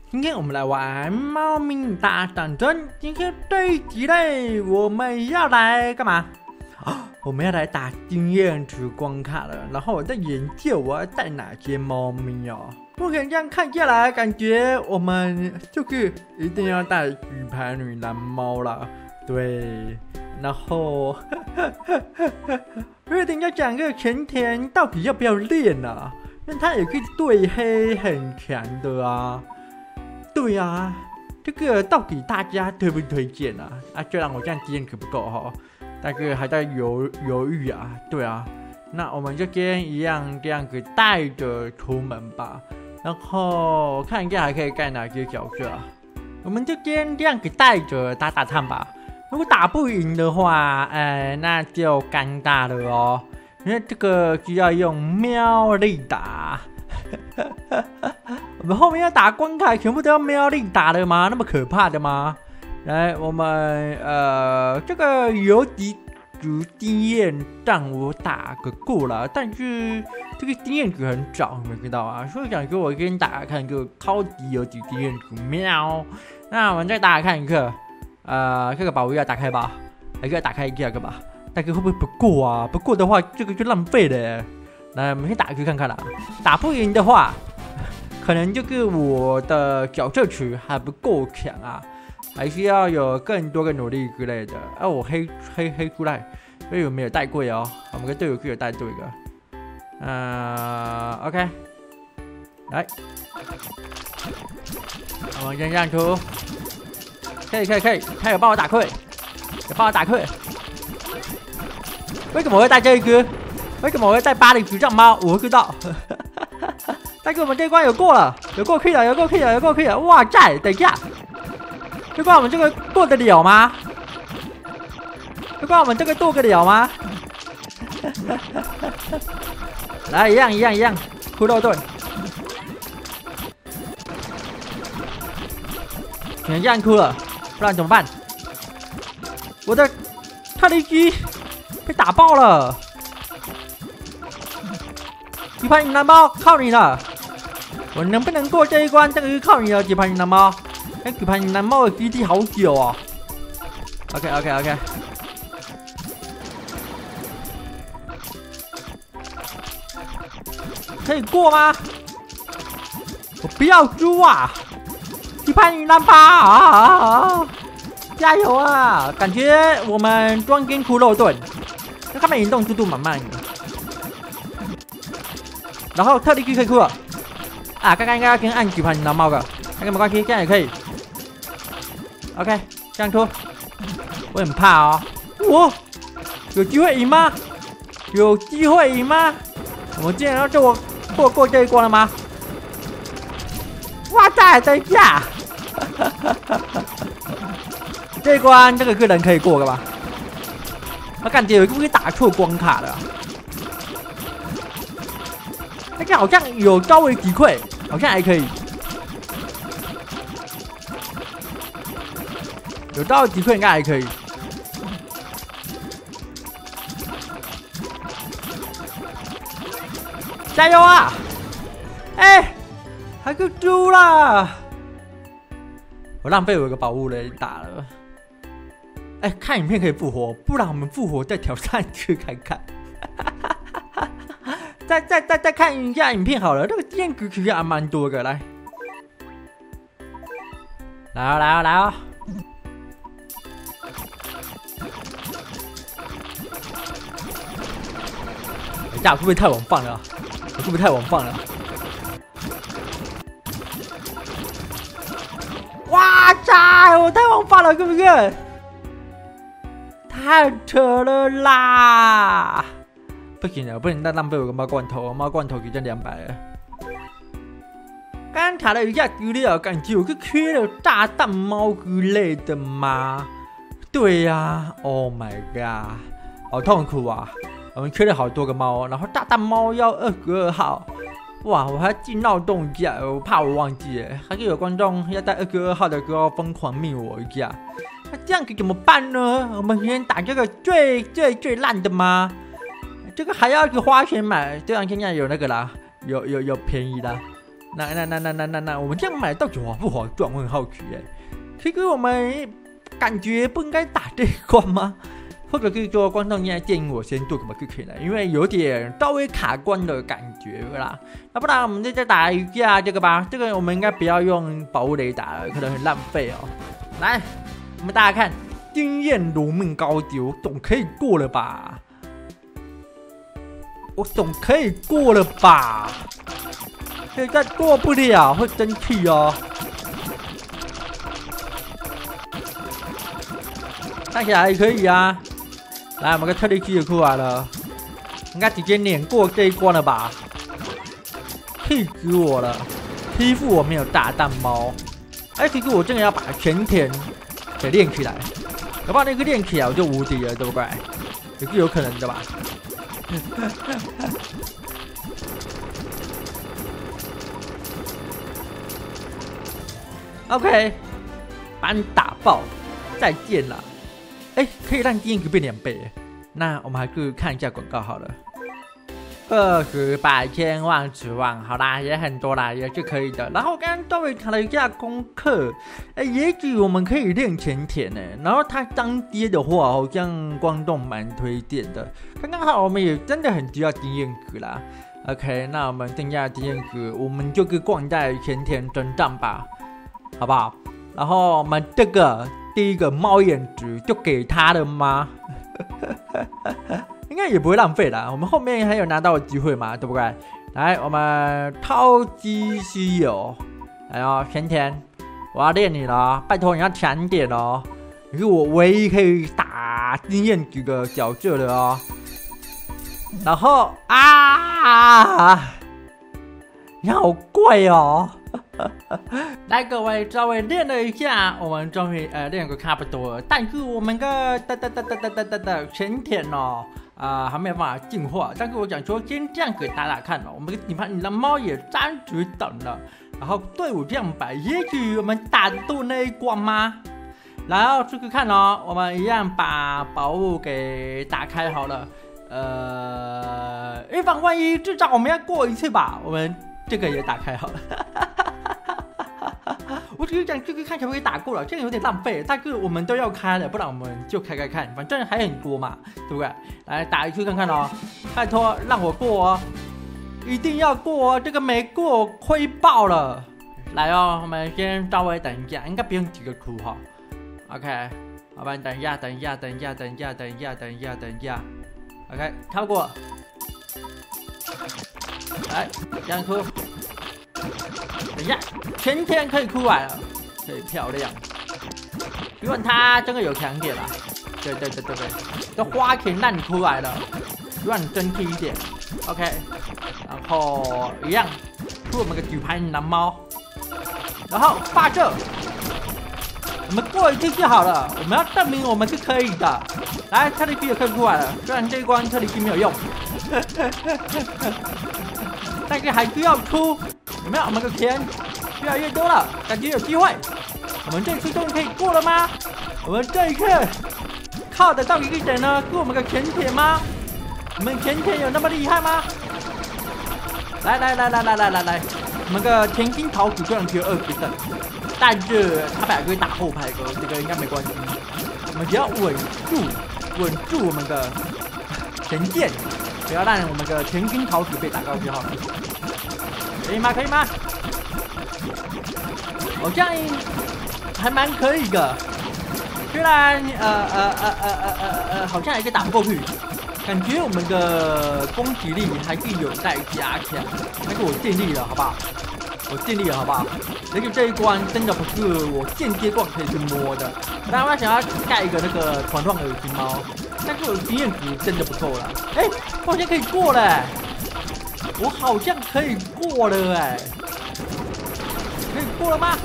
今天我们来玩猫咪大战争。今天这一集嘞，我们要来干嘛？我们要来打经验值关卡了。然后我在研究我要带哪些猫咪哦。目前这样看下来，感觉我们就是一定要带举牌女蓝猫啦。对，然后瑞典要讲个前田到底要不要练啊？因为他也可以对黑很强的啊。对啊，这个到底大家推不推荐啊？虽然我这样经验可不够哈，但是还在犹豫啊。对啊，那我们就今天一样这样子带着出门吧。然后看一下还可以盖哪些角色啊？我们就今天这样子带着打打看吧。如果打不赢的话，那就尴尬了哦，因为这个需要用喵力打。我们后面要打关卡，全部都要喵力打的吗？那么可怕的吗？来，我们这个有几组经验让我打个过了，但是这个经验值很少，你们知道啊？所以想说我先打打看个超级有几经验值喵。那我们再打打看一个，这个宝物要打开吧？还是要打开第二个吧？大哥会不会不过啊？不过的话，这个就浪费了耶。来，我们先打一个看看啦。打不赢的话，可能就是我的角色池还不够强啊，还需要有更多的努力之类的。我黑出来，所以我没有带贵哦。我们跟队友可以有带对的。OK， 来，我们先这样出，可以，他有帮我打溃，为什么会带这一只？为什么我会带巴黎局长猫？我不知道。但是我们这关有过了，有过 K 了！哇塞，等一下，这关我们这个过得了吗？过得了吗？来，一样，骷髅盾，只能这样哭了，不然怎么办？我的特利基被打爆了。举牌女蓝猫靠你了，我能不能过这一关？这个是靠你了，举牌女蓝猫。举牌女蓝猫的 GT 好久哦。OK， 可以过吗？我不要输啊！举牌女蓝猫，加油啊！感觉我们装跟骷髅盾，他们移动速度蛮慢的。然后特利基可以哭了刚刚应该要跟按举牌蓝猫的，那个没关系，这样也可以。OK， 这样出，我很怕哦。我有机会赢吗？我们竟然要做我过这一关了吗？哇塞，等一下，这一关这个人可以过的吧？我感觉有一个会打错关卡的。那个好像有稍微击溃，好像还可以。有稍微击溃应该还可以。加油啊！还个猪啦！我浪费我一个宝物雷打了。看影片可以复活，不然我们复活再挑战去看看。再看一下影片好了，这个经验值其实还蛮多的。来哦！等一下，我会不会太晚放了？哇塞，我太晚放了，对不对？太扯了啦！不行了，不能再浪费我个猫罐头，猫罐头已经200了。刚查了一下资料，感觉我是缺了大蛋猫之类的吗？对呀 ，Oh my god， 好痛苦啊！我们缺了好多个猫，然后大蛋猫要22号，哇，我还进闹洞一下，我怕我忘记了，还是有观众要在22号的时候疯狂命我一下，那这样子怎么办呢？我们先打这个最烂的吗？这个还要去花钱买，虽然现在有那个啦，有便宜啦。 那，我们这样买到底划不划算？我很好奇哎。其实我们感觉不应该打这一关吗？或者可以说，观众现在建议我先做什么就可以了，因为有点稍微卡关的感觉啦。那不然我们再打一下这个吧。这个我们应该不要用宝物雷达了，可能很浪费哦。来，我们大家看，经验如命高级，我总可以过了吧？我总可以过了吧？现在过不了，会生气哦。看起来还可以啊。来，我们个特利基也出来了，应该直接碾过这一关了吧？气死我了！欺负我没有大蛋猫。哎，其实我真的要把前田给练起来，要不然那个练起来我就无敌了，对不对？也是有可能的吧。OK， 把你打爆，再见了。哎，可以让经验值变2倍，那我们还是看一下广告好了。20、100、千万、10万，好啦，也很多啦，也是可以的。然后刚刚稍微查了一下功课，哎，也许我们可以练前田呢。然后它当爹的话，好像观众蛮推荐的。刚刚好，我们也真的很需要经验值啦。OK， 那我们剩下的经验值，我们就是逛在前田征战吧，好不好？然后我们这个第一个猫眼值就给他了吗？应该也不会浪费啦，我们后面还有拿到的机会嘛，对不对？来，我们超级稀有，来哦，前田，我要练你了，拜托你要强一点哦，你是我唯一可以打经验值的角色的哦。然后你好贵哦。来，各位稍微练了一下，我们终于练个差不多了。但是我们的前田哦，还没有办法进化。但是我想说，先这样给打打看哦。我们你的猫也30等了，然后队伍这样摆，也许我们打得过那一关吗？然后试试看哦，我们一样把宝物给打开好了。预防万一，至少我们要过一次吧。我们这个也打开好了。我只是讲这个看起来会打过了，这样有点浪费，但是我们都要开了，不然我们就开看，反正还很多嘛，对不对？来打一次看看哦，拜托让我过哦，一定要过哦，这个没过亏爆了。来哦，我们先稍微等一下，应该不用几个哭哈。OK， 好吧，等一下 ，OK， 跳过，来这样哭。等一下，前田可以出来了，可以漂亮。希望他真的有强点啦。对，这花田让你出来了，希望你争气一点。OK， 然后一样出我们个举牌蓝猫，然后发射，我们过一次就好了。我们要证明我们是可以的。来，特利基也可以出来了，虽然这一关特利基没有用，但是还需要出。有没有？我们的钱越来越多了，感觉有机会。我们这次终于可以过了吗？我们这一次靠得到一点呢？是我们的前田吗？我们前田有那么厉害吗？来，我们的田心桃子虽然只有20等，但是他本来可以打后排的，这个应该没关系。我们只要稳住我们的前线，不要让我们的田心桃子被打到就好了。可以吗？好像还蛮可以的，虽然好像还是打不过去，感觉我们的攻击力还是有待加强。但是我尽力了，好不好？而且这一关真的不是我间接关可以去摸的。当然我想要盖一个那个团状耳机猫，但是我经验值真的不够了。哎，我好像可以过了。我好像可以过了哎，可以过了吗？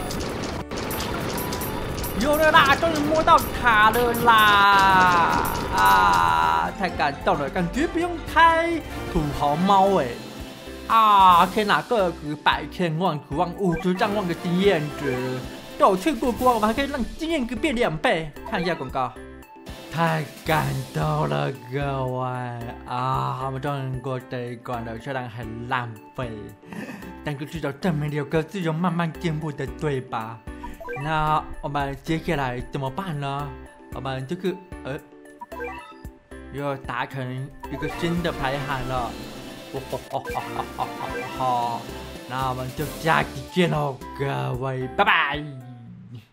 有了啦，终于摸到卡了啦！太感动了，感觉不用开土豪猫哎！天哪，个值100、千万、10万、50上万个经验值，都有去过关，我们还可以让经验值变2倍。看一下广告。 太感动了，各位啊！我们终于过这一关了，虽然很浪费，但是至少证明了歌是有慢慢进步的，对吧？那我们接下来怎么办呢？我们就是又达成一个新的排行了，那我们就下期见喽，各位，拜拜。